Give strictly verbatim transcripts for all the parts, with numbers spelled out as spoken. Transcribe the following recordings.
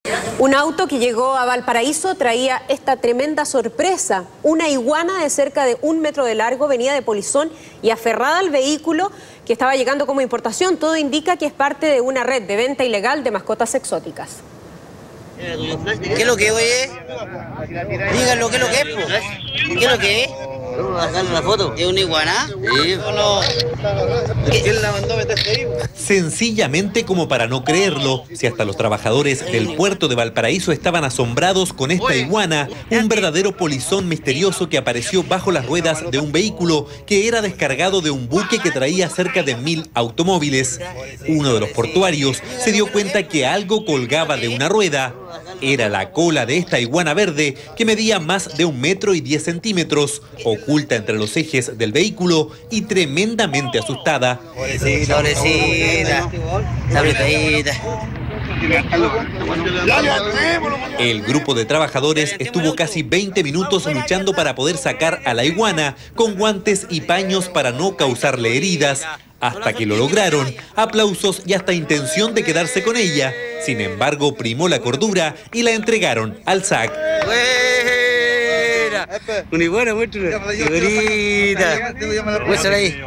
Un auto que llegó a Valparaíso traía esta tremenda sorpresa. Una iguana de cerca de un metro de largo venía de Polizón y aferrada al vehículo que estaba llegando como importación. Todo indica que es parte de una red de venta ilegal de mascotas exóticas. ¿Qué es lo que es? Díganlo, ¿qué es lo que es? ¿Qué es lo que es? Vamos a sacarle una foto. ¿Es una iguana? Sí. ¿O no? ¿Quién la mandó a meterse ahí? Sencillamente como para no creerlo, si hasta los trabajadores del puerto de Valparaíso estaban asombrados con esta iguana, un verdadero polizón misterioso que apareció bajo las ruedas de un vehículo que era descargado de un buque que traía cerca de mil automóviles. Uno de los portuarios se dio cuenta que algo colgaba de una rueda. Era la cola de esta iguana verde que medía más de un metro y diez centímetros, oculta entre los ejes del vehículo y tremendamente asustada. Pobrecita, pobrecita, sabritadita. El grupo de trabajadores estuvo casi veinte minutos luchando para poder sacar a la iguana con guantes y paños para no causarle heridas. Hasta que lo lograron, aplausos y hasta intención de quedarse con ella. Sin embargo, primó la cordura y la entregaron al S A C. ¡Buena! Una iguana, muéstrala. ¡Bonita! Muéstrala ahí.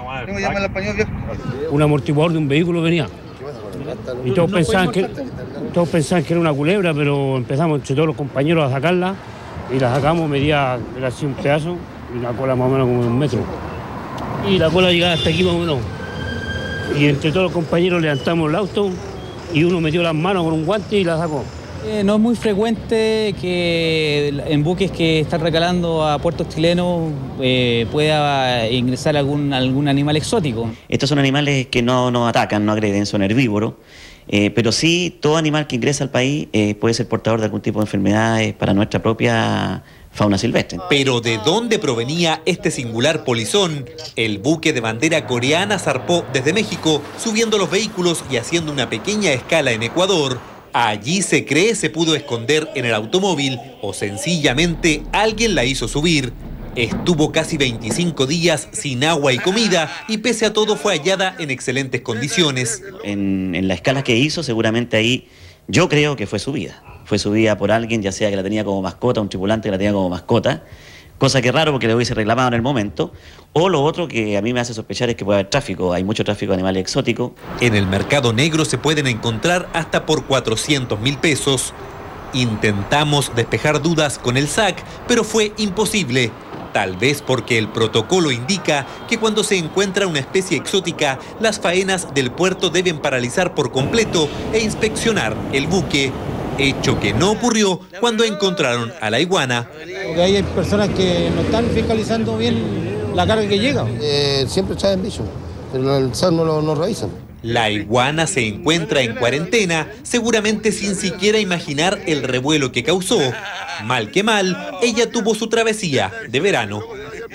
Un amortiguador de un vehículo venía. Y todos pensaban que, todos pensaban que era una culebra, pero empezamos entre todos los compañeros a sacarla y la sacamos, medía era así un pedazo y la cola más o menos como de un metro. Y la cola llegaba hasta aquí más o menos. Y entre todos los compañeros levantamos el auto y uno metió las manos con un guante y la sacó. Eh, no es muy frecuente que en buques que están recalando a puertos chilenos eh, pueda ingresar algún, algún animal exótico. Estos son animales que no nos atacan, no agreden, son herbívoros, eh, pero sí todo animal que ingresa al país eh, puede ser portador de algún tipo de enfermedades para nuestra propia fauna silvestre. Pero ¿de dónde provenía este singular polizón? El buque de bandera coreana zarpó desde México, subiendo los vehículos y haciendo una pequeña escala en Ecuador. Allí se cree se pudo esconder en el automóvil o sencillamente alguien la hizo subir. Estuvo casi veinticinco días sin agua y comida y pese a todo fue hallada en excelentes condiciones. En, en la escala que hizo, seguramente ahí yo creo que fue subida. Fue subida por alguien, ya sea que la tenía como mascota, un tripulante que la tenía como mascota, cosa que es raro porque le hubiese reclamado en el momento. O lo otro que a mí me hace sospechar es que puede haber tráfico, hay mucho tráfico de animales exóticos. En el mercado negro se pueden encontrar hasta por cuatrocientos mil pesos. Intentamos despejar dudas con el S A C, pero fue imposible. Tal vez porque el protocolo indica que cuando se encuentra una especie exótica, las faenas del puerto deben paralizar por completo e inspeccionar el buque. Hecho que no ocurrió cuando encontraron a la iguana. Porque ahí hay personas que no están fiscalizando bien la carga que llega. Eh, siempre traen bicho, pero el S A C no lo no revisan. La iguana se encuentra en cuarentena, seguramente sin siquiera imaginar el revuelo que causó. Mal que mal, ella tuvo su travesía de verano.